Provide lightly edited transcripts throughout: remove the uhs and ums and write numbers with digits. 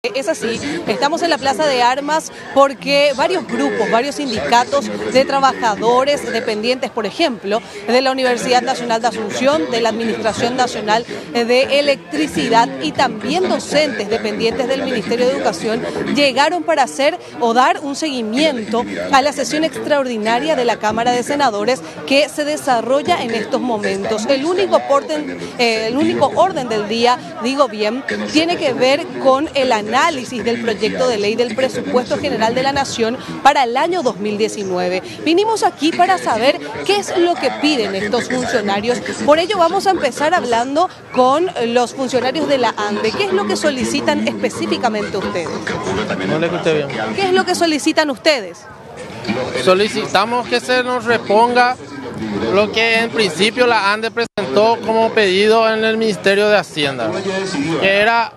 Es así, estamos en la Plaza de Armas porque varios grupos, varios sindicatos de trabajadores dependientes, por ejemplo, de la Universidad Nacional de Asunción, de la Administración Nacional de Electricidad y también docentes dependientes del Ministerio de Educación, llegaron para hacer o dar un seguimiento a la sesión extraordinaria de la Cámara de Senadores que se desarrolla en estos momentos. El único orden del día, digo bien, tiene que ver con el análisis del proyecto de ley del presupuesto general de la Nación para el año 2019. Vinimos aquí para saber qué es lo que piden estos funcionarios. Por ello vamos a empezar hablando con los funcionarios de la ANDE. ¿Qué es lo que solicitan específicamente ustedes? No le escuché bien. ¿Qué es lo que solicitan ustedes? Solicitamos que se nos reponga lo que en principio la ANDE presentó como pedido en el Ministerio de Hacienda, que era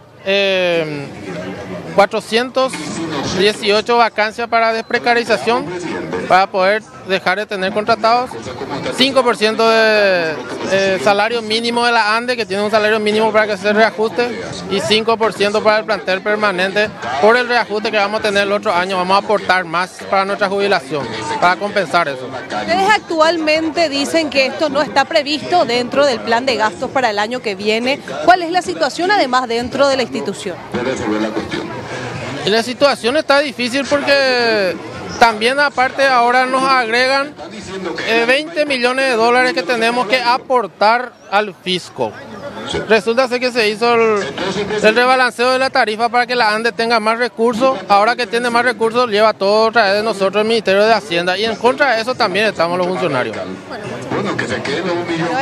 418 vacancias para desprecarización, para poder dejar de tener contratados, 5% de salario mínimo de la ANDE, que tiene un salario mínimo para que se reajuste, y 5% para el plantel permanente. Por el reajuste que vamos a tener el otro año, vamos a aportar más para nuestra jubilación, para compensar eso. Ustedes actualmente dicen que esto no está previsto dentro del plan de gastos para el año que viene. ¿Cuál es la situación además dentro de la institución? Y la situación está difícil porque también aparte ahora nos agregan 20 millones de dólares que tenemos que aportar al fisco. Resulta ser que se hizo el rebalanceo de la tarifa para que la ANDE tenga más recursos. Ahora que tiene más recursos, lleva todo otra vez de nosotros el Ministerio de Hacienda. Y en contra de eso también estamos los funcionarios. Pero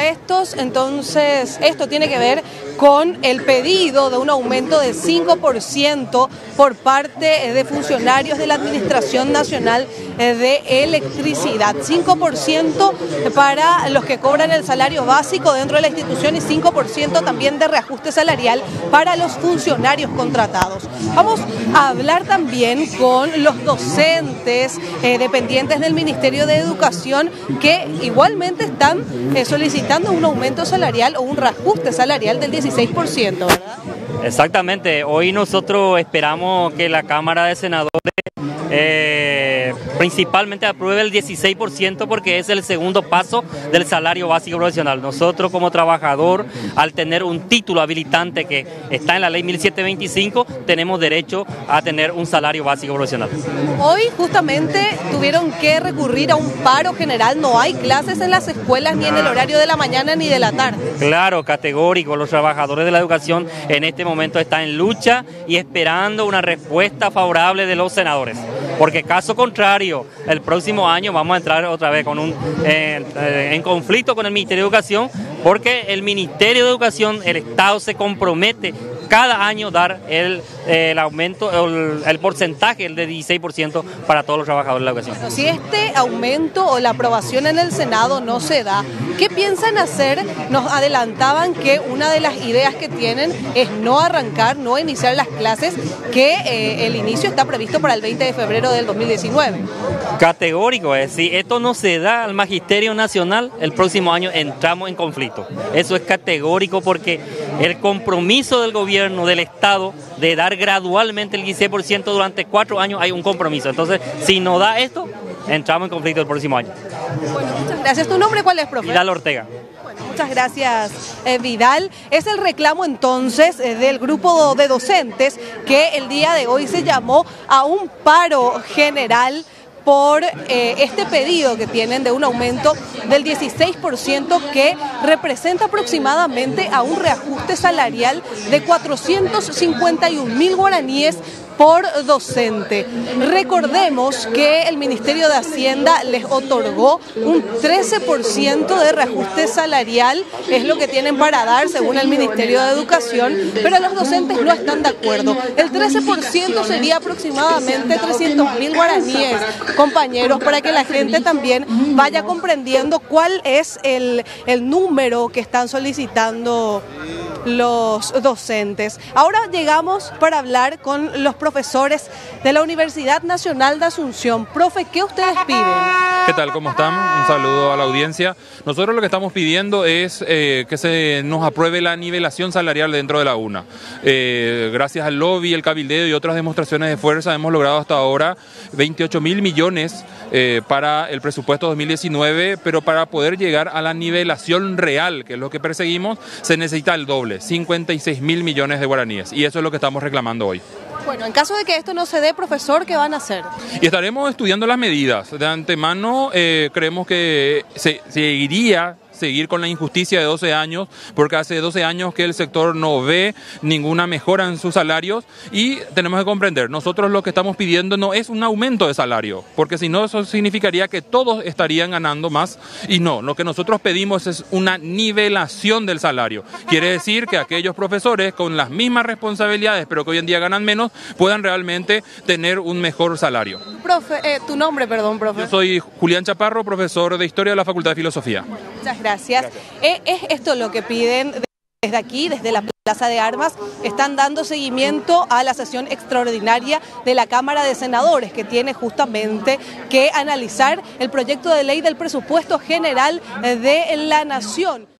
esto tiene que ver con el pedido de un aumento del 5% por parte de funcionarios de la Administración Nacional de Electricidad. 5% para los que cobran el salario básico dentro de la institución y 5% también de reajuste salarial para los funcionarios contratados. Vamos a hablar también con los docentes dependientes del Ministerio de Educación que igualmente están solicitando un aumento salarial o un reajuste salarial del 16%, ¿verdad? Exactamente, hoy nosotros esperamos que la Cámara de Senadores principalmente apruebe el 16% porque es el segundo paso del salario básico profesional. Nosotros como trabajador, al tener un título habilitante que está en la ley 1725, tenemos derecho a tener un salario básico profesional. Hoy justamente tuvieron que recurrir a un paro general, no hay clases en las escuelas ni en el horario de la mañana ni de la tarde. Claro, categórico, los trabajadores de la educación en este momento están en lucha y esperando una respuesta favorable de los senadores. Porque caso contrario, el próximo año vamos a entrar otra vez en conflicto con el Ministerio de Educación, porque el Ministerio de Educación, el Estado se compromete cada año dar el aumento, el porcentaje, el de 16% para todos los trabajadores de la educación. Bueno, si este aumento o la aprobación en el Senado no se da, ¿qué piensan hacer? Nos adelantaban que una de las ideas que tienen es no arrancar, no iniciar las clases, que el inicio está previsto para el 20 de febrero del 2019. Categórico, si esto no se da al Magisterio Nacional, el próximo año entramos en conflicto. Eso es categórico porque el compromiso del gobierno, del Estado, de dar gradualmente el 16% durante 4 años, hay un compromiso. Entonces, si no da esto, entramos en conflicto el próximo año. Bueno, muchas gracias. ¿Tu nombre cuál es, profe? Vidal Ortega. Bueno, muchas gracias, Vidal. Es el reclamo entonces del grupo de docentes que el día de hoy se llamó a un paro general por este pedido que tienen de un aumento del 16% que representa aproximadamente a un reajuste salarial de 451.000 guaraníes por docente. Recordemos que el Ministerio de Hacienda les otorgó un 13% de reajuste salarial, es lo que tienen para dar según el Ministerio de Educación, pero los docentes no están de acuerdo. El 13% sería aproximadamente 300.000 guaraníes, compañeros, para que la gente también vaya comprendiendo cuál es el número que están solicitando los docentes. Ahora llegamos para hablar con los profesores de la Universidad Nacional de Asunción. Profe, ¿qué ustedes piden? ¿Qué tal? ¿Cómo están? Un saludo a la audiencia. Nosotros lo que estamos pidiendo es que se nos apruebe la nivelación salarial dentro de la UNA. Gracias al lobby, el cabildeo y otras demostraciones de fuerza hemos logrado hasta ahora 28.000 millones para el presupuesto 2019, pero para poder llegar a la nivelación real, que es lo que perseguimos, se necesita el doble, 56.000 millones de guaraníes, y eso es lo que estamos reclamando hoy. Bueno, en caso de que esto no se dé, profesor, ¿qué van a hacer? Y estaremos estudiando las medidas. De antemano creemos que se iría seguir con la injusticia de 12 años, porque hace 12 años que el sector no ve ninguna mejora en sus salarios, y tenemos que comprender, nosotros lo que estamos pidiendo no es un aumento de salario, porque si no eso significaría que todos estarían ganando más, y no, lo que nosotros pedimos es una nivelación del salario. Quiere decir que aquellos profesores con las mismas responsabilidades, pero que hoy en día ganan menos, puedan realmente tener un mejor salario. Profe, tu nombre, perdón, profe. Yo soy Julián Chaparro, profesor de Historia de la Facultad de Filosofía. Bueno, muchas gracias. ¿Es esto lo que piden desde aquí, desde la Plaza de Armas? Están dando seguimiento a la sesión extraordinaria de la Cámara de Senadores, que tiene justamente que analizar el proyecto de ley del presupuesto general de la Nación.